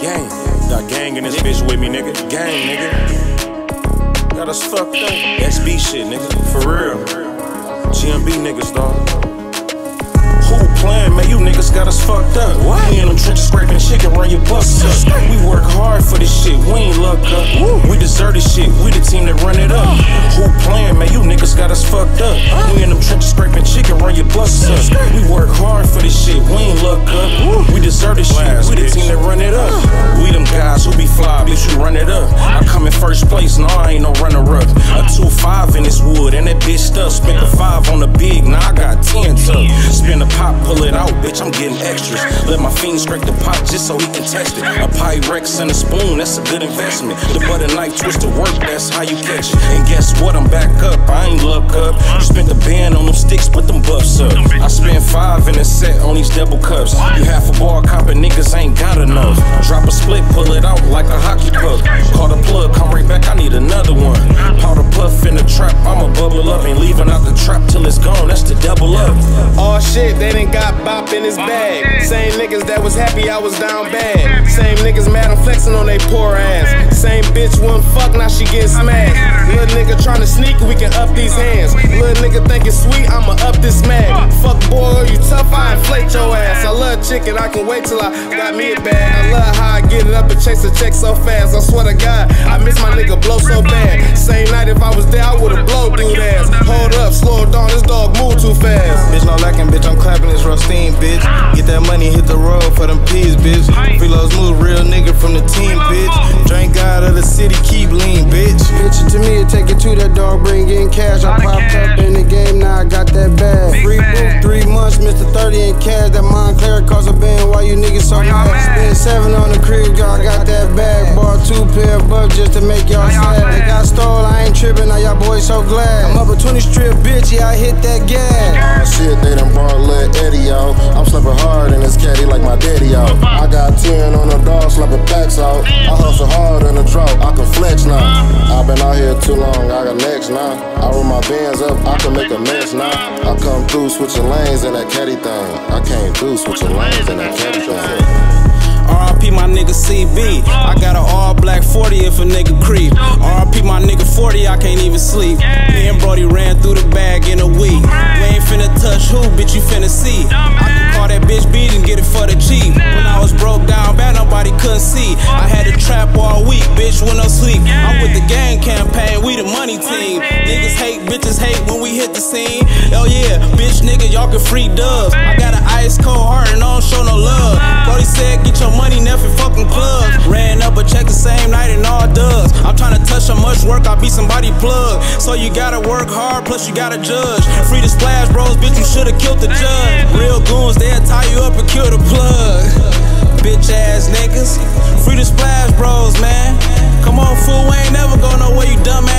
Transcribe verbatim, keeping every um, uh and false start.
Gang. Got gang in this bitch with me, nigga. Gang, nigga. Got us fucked up. S B shit, nigga. For real. G M B niggas, dawg. Who playing, man? You niggas got us fucked up. What? We in them trenches scraping chicken, run your bucks up. We work hard for this shit, we ain't luck up. Woo. We deserve this shit, we the team that run it up. Who playing, man? You niggas got us fucked up. We in them trenches scraping chicken, run your bucks up. We work hard for this shit, we ain't luck up. We deserve this shit, we the team that run it up. We them guys who be fly, bitch, you run it up. I come in first place, no, I ain't no runner-up. A two five in this wood, and that bitch stuff. Spent the five on the big, now I got ten tuck. Spin the pop, pull it out, bitch, I'm getting extras. Let my fiend scrape the pot just so he can test it. A Pyrex and a spoon, that's a good investment. The butter knife twist to work, that's how you catch it. And guess what, I'm back up, I ain't luck up. You spent the band on them sticks, put them buffs up. I spent five in a set on these double cups. You half a bar copping, niggas ain't got enough. Drop a split, pull it out like a hockey puck. Call the plug, come right back, I need another one. Powder puff in the trap, I'ma bubble up. Ain't leaving out the trap till it's gone, that's the double up. Oh shit, they done got bop in his bag. Same niggas that was happy I was down bad. Same niggas mad I'm flexing on they poor ass. Same bitch wouldn't fuck, now she getting smashed. Little nigga tryna sneak, we can up these hands. Little nigga think it's sweet, I'ma up this mag. Fuck boy, you tough, I inflate your ass. I love chicken, I can wait till I got me a bag. I love how I get it up and chase a check so fast. I swear to God, I miss my nigga blow so bad. Same night if I was there, I would've blow through ass. Hold up, slow it down, this dog move too fast. Bitch, no lacking, bitch, I'm clapping this rough steam, bitch. Get that money, hit the road for them peas, bitch. Freeloads move, real nigga from the team, bitch. Drink God of the city, keep lean, bitch. Bitch, to me, take it to that dog, bring in cash. I popped up in the game, now I got that bag. Free boot, three months, Mister thirty in cash. That Montclair cost a band, why you niggas so mad? Spend seven on the crib, I got that bag. Bought two pair of bucks just to make y'all sad. They got stole, I ain't tripping, now y'all boys so glad. I'm up a twenty strip, bitch, yeah, I hit that gas. Oh shit, they done brought Lil Eddie out. I'm slipping hard in this caddy like my daddy out. I got ten on the dog, slapping backs out. I hustle hard in the drought, I can flex now. I've been out here too long, I got next now. I roll my bands up, I can make a mess now. I come through switching lanes in that caddy thing. I came through switching lanes in that caddy thing. R I P my nigga C B. I got an all black forty if a nigga creep. R I P my nigga forty, I can't even sleep. Me and Brody ran through the bag in a week. We ain't finna touch who, bitch, you finna see. I can call that bitch beat and get it for the cheap. When I was broke down bad, nobody couldn't see. I had to trap all week, bitch, with no sleep. I'm with the gang campaign, we the money team. Niggas hate, bitches hate when we hit the scene. Oh yeah, bitch nigga, y'all can free dubs. I got an ice cold heart and I don't show no love. Brody said get your money, never fucking clubs. Ran up a check the same night and all dubs. I'm trying to touch so much work, I be somebody plug. So you gotta work hard, plus you gotta judge. Free the splash bros, bitch, you should've killed the judge. Real goons, they'll tie you up and kill the plug. Bitch ass niggas, free the splash bros, man. Come on, fool, we ain't never go nowhere, you dumb ass.